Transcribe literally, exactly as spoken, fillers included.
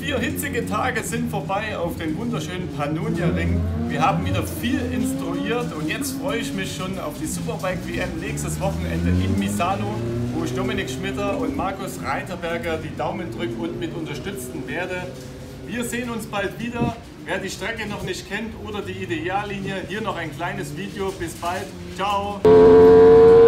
Vier hitzige Tage sind vorbei auf den wunderschönen Pannonia-Ring. Wir haben wieder viel instruiert und jetzt freue ich mich schon auf die Superbike-W M nächstes Wochenende in Misano, wo ich Dominik Schmitter und Markus Reiterberger die Daumen drücken und mit unterstützen werde. Wir sehen uns bald wieder. Wer die Strecke noch nicht kennt oder die Ideallinie, hier noch ein kleines Video. Bis bald. Ciao.